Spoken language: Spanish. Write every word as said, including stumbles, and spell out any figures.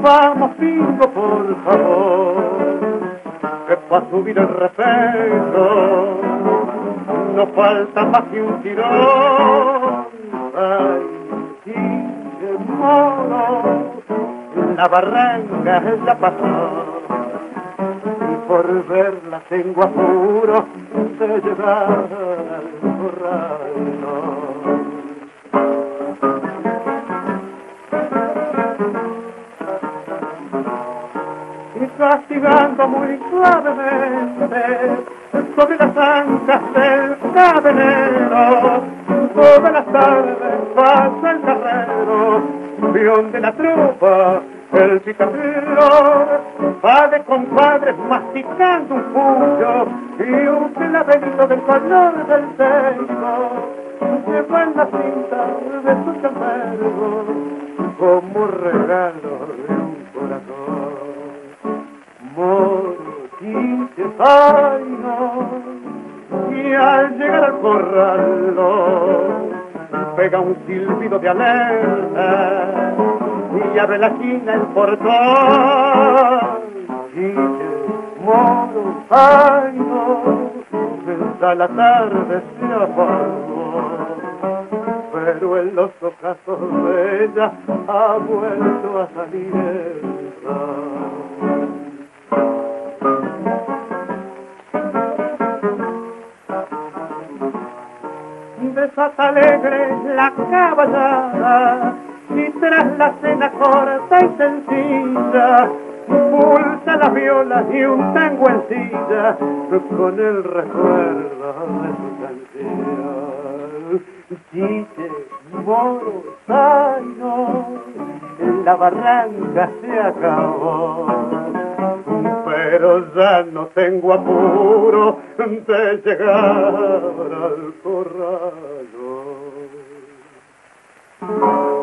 Vamos, Pingo, por favor, que pa' subir el respeto no falta más que un tirón. Ay, qué mono, la barranca ya pasó, y por verla tengo apuro de llegar al corral. Y castigando muy suavemente sobre las ancas del cadenero, todas las tardes pasa el carrero, peón de la tropa, el picadero, va de compadres masticando un puño y un clavelito del color del seno, lleva en la cinta de su chambergo como regalo de un corazón. Morquite paino, y al llegar al corral pega un silbido de alerta y abre la quina el portón. Quite, moro, paino, hasta la tarde se apagó, pero en los ojazos de ella ha vuelto a salir el sol. Desata alegre la caballada y tras la cena corta y sencilla pulsa las violas y un tango en silla con el recuerdo de su canción. Chiste, moro, paino, la barranca se acabó, pero ya no tengo apuro de llegar al corral.